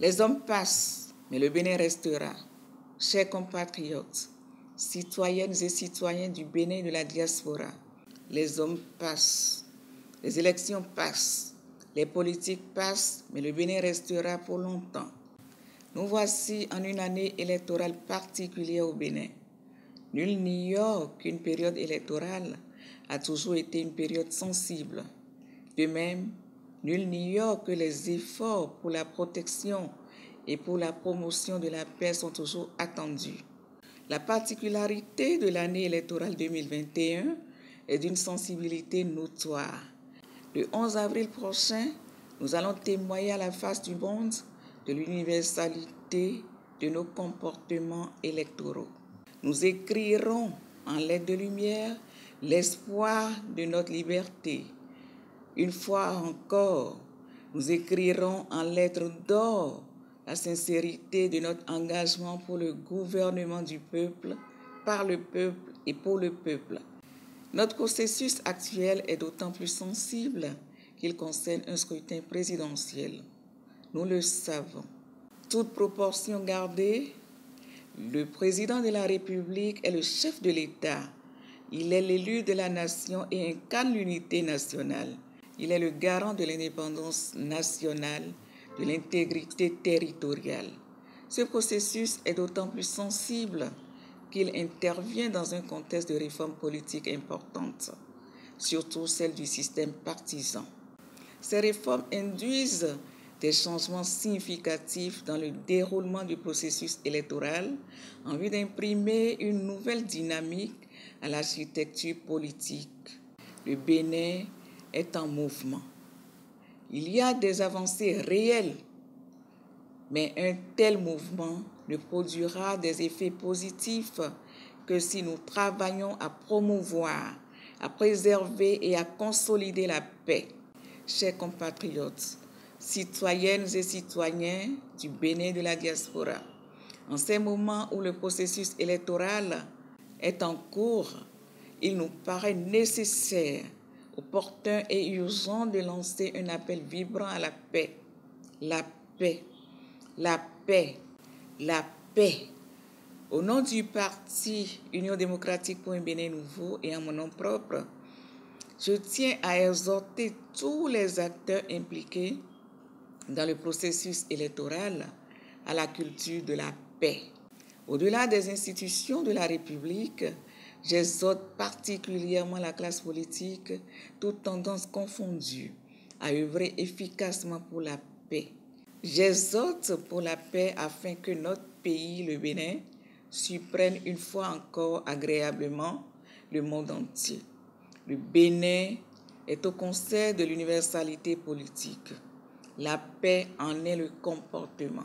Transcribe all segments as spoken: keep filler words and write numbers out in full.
Les hommes passent, mais le Bénin restera. Chers compatriotes, citoyennes et citoyens du Bénin et de la diaspora, les hommes passent, les élections passent, les politiques passent, mais le Bénin restera pour longtemps. Nous voici en une année électorale particulière au Bénin. Nul n'ignore qu'une période électorale a toujours été une période sensible. De même, nul n'ignore que les efforts pour la protection et pour la promotion de la paix sont toujours attendus. La particularité de l'année électorale deux mille vingt et un est d'une sensibilité notoire. Le onze avril prochain, nous allons témoigner à la face du monde de l'universalité de nos comportements électoraux. Nous écrirons en lettres de lumière l'espoir de notre liberté. Une fois encore, nous écrirons en lettres d'or la sincérité de notre engagement pour le gouvernement du peuple, par le peuple et pour le peuple. Notre processus actuel est d'autant plus sensible qu'il concerne un scrutin présidentiel. Nous le savons. Toute proportion gardée, le président de la République est le chef de l'État. Il est l'élu de la nation et incarne l'unité nationale. Il est le garant de l'indépendance nationale, de l'intégrité territoriale. Ce processus est d'autant plus sensible qu'il intervient dans un contexte de réforme politique importante, surtout celle du système partisan. Ces réformes induisent des changements significatifs dans le déroulement du processus électoral en vue d'imprimer une nouvelle dynamique à l'architecture politique. Le Bénin est en mouvement. Il y a des avancées réelles, mais un tel mouvement ne produira des effets positifs que si nous travaillons à promouvoir, à préserver et à consolider la paix. Chers compatriotes, citoyennes et citoyens du Bénin et de la diaspora, en ces moments où le processus électoral est en cours, il nous paraît nécessaire, opportun et urgent de lancer un appel vibrant à la paix. La paix, la paix, la paix. Au nom du parti Union démocratique pour un Bénin nouveau et en mon nom propre, je tiens à exhorter tous les acteurs impliqués dans le processus électoral à la culture de la paix. Au-delà des institutions de la République, j'exhorte particulièrement la classe politique, toutes tendances confondues, à œuvrer efficacement pour la paix. J'exhorte pour la paix afin que notre pays, le Bénin, surprenne une fois encore agréablement le monde entier. Le Bénin est au concert de l'universalité politique. La paix en est le comportement.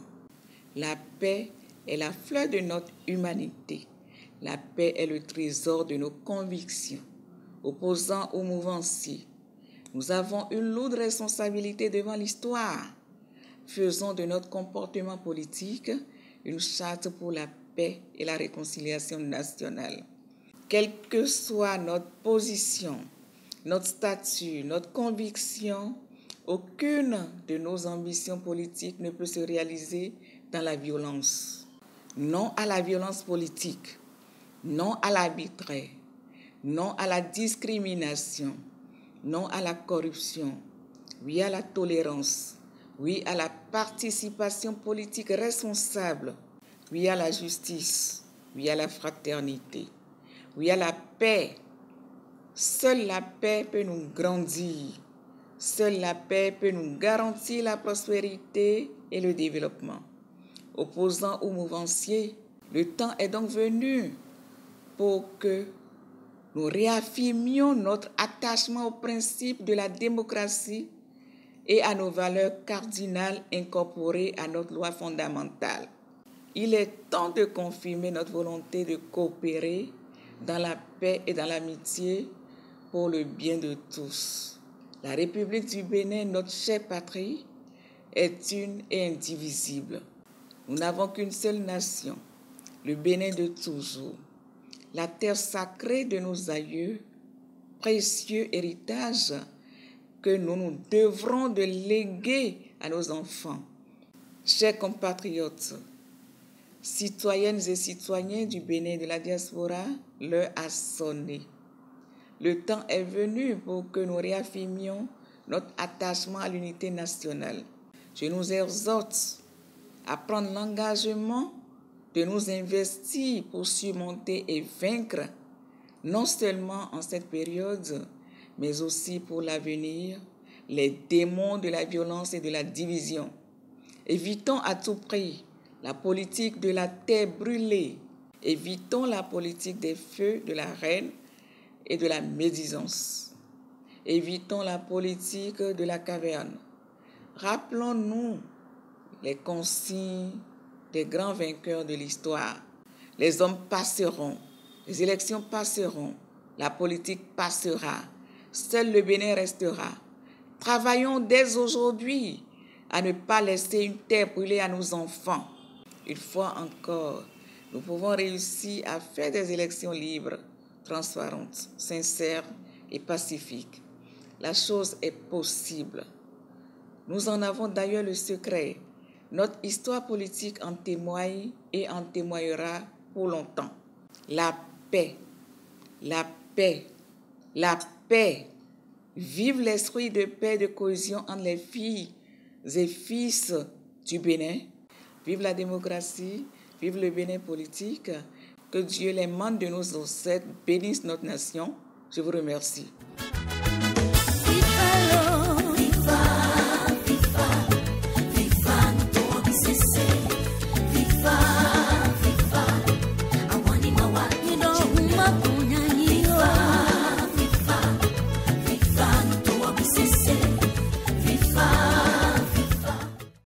La paix est la fleur de notre humanité. La paix est le trésor de nos convictions. Opposant aux mouvanciers, nous avons une lourde responsabilité devant l'histoire. Faisons de notre comportement politique une charte pour la paix et la réconciliation nationale. Quelle que soit notre position, notre statut, notre conviction, aucune de nos ambitions politiques ne peut se réaliser dans la violence. Non à la violence politique, non à l'arbitraire, non à la discrimination, non à la corruption, oui à la tolérance, oui à la participation politique responsable, oui à la justice, oui à la fraternité, oui à la paix. Seule la paix peut nous grandir. Seule la paix peut nous garantir la prospérité et le développement. Opposant aux mouvanciers, le temps est donc venu pour que nous réaffirmions notre attachement au principe de la démocratie et à nos valeurs cardinales incorporées à notre loi fondamentale. Il est temps de confirmer notre volonté de coopérer dans la paix et dans l'amitié pour le bien de tous. La République du Bénin, notre chère patrie, est une et indivisible. Nous n'avons qu'une seule nation, le Bénin de toujours, la terre sacrée de nos aïeux, précieux héritage que nous nous devrons de léguer à nos enfants. Chers compatriotes, citoyennes et citoyens du Bénin et de la diaspora, l'heure a sonné. Le temps est venu pour que nous réaffirmions notre attachement à l'unité nationale. Je nous exhorte à prendre l'engagement de nous investir pour surmonter et vaincre, non seulement en cette période, mais aussi pour l'avenir, les démons de la violence et de la division. Évitons à tout prix la politique de la terre brûlée. Évitons la politique des feux, de la reine et de la médisance. Évitons la politique de la caverne. Rappelons-nous les consignes des grands vainqueurs de l'histoire. Les hommes passeront, les élections passeront, la politique passera, seul le Bénin restera. Travaillons dès aujourd'hui à ne pas laisser une terre brûlée à nos enfants. Une fois encore, nous pouvons réussir à faire des élections libres, transparentes, sincères et pacifiques. La chose est possible. Nous en avons d'ailleurs le secret. Notre histoire politique en témoigne et en témoignera pour longtemps. La paix, la paix, la paix. Vive l'esprit de paix et de cohésion entre les filles et fils du Bénin. Vive la démocratie, vive le Bénin politique. Que Dieu, les membres de nos ancêtres, bénisse notre nation. Je vous remercie.